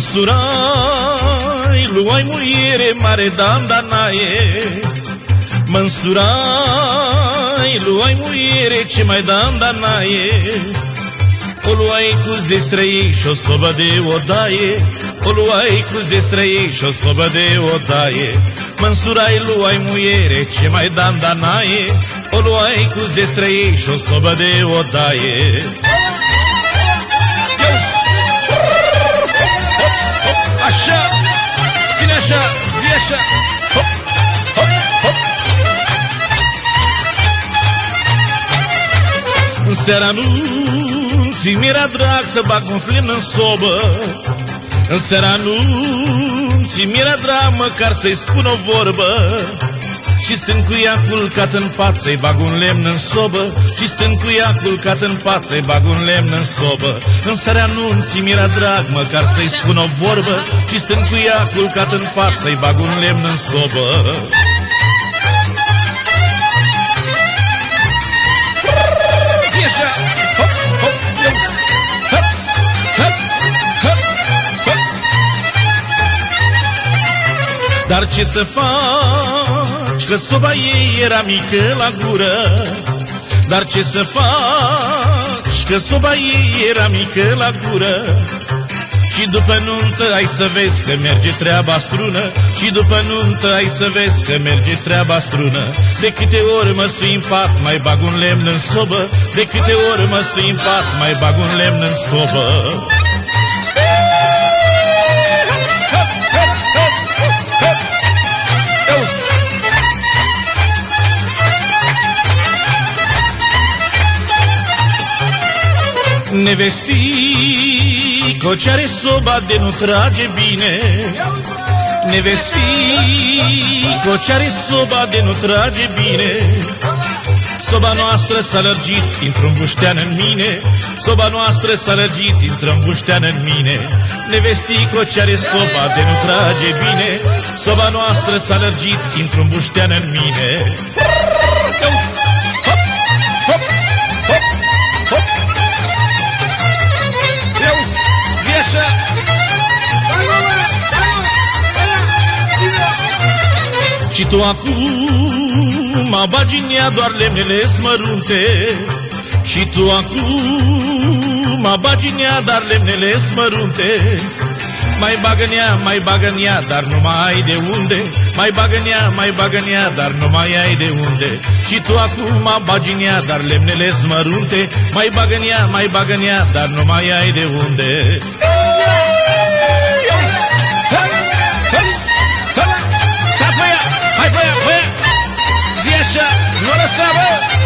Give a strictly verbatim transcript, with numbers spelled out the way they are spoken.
Mănsurai, luai muiere mare dandanaie. Mănsurai, luai muiere ce mai dandanaie. O luai cu zestrăiei și o sobă de odaie. O luai cu zestrăiei și o sobă de odaie. Mănsurai, luai muiere ce mai dandanaie. O luai cu zestrăiei și o sobă de odaie. Așa, ține așa, zi așa. Hop, hop, hop. În seara anunții mi-era drag să bag un flen în sobă. În seara anunții mi-era drag măcar să-i spun o vorbă. Și stând cu ea culcat în pat să-i bag un lemn în sobă. Și stând cu ea culcat în pat să-i bag un lemn în sobă. În seara anunții mi-era drag măcar să-i spun o vorbă. Și stând cu ea culcat în pat să-i bag un lemn în sobă. Zi așa, hop, hop, ios, hăț, hăț, hăț, hăț. Dar ce să faci, că soba ei era mică la gură. Dar ce să faci, că soba ei era mică la gură. Și după nuntă ai să vezi că merge treaba strună. Și după nuntă ai să vezi că merge treaba strună. De câte ori mă sui în pat, mai bag un lemn în sobă. De câte ori mă sui în pat, mai bag un lemn în sobă. Nevestico ce-are soba de nu trage bine. Nevestico ce-are soba de nu trage bine. Soba noastră s-a lărgit, intră-n buștean în mine. Soba noastră s-a lărgit, intră-n buștean în mine. Nevestico ce-are soba de nu trage bine. Soba noastră s-a lărgit, intră-n buștean în mine. Și tu acum bagi în ea doar lemnele smărunte. Și tu acum bagi în ea doar lemnele smărunte. Mai bagă în ea, mai bagă în ea, dar nu mai ai de unde. Mai bagă în ea, mai bagă în ea, dar nu mai ai de unde. Și tu acum bagi în ea doar lemnele smărunte. Mai bagă în ea, mai bagă în ea, dar nu mai ai de unde. Hai, băia, băia, zi așa, nu lăsa, bă!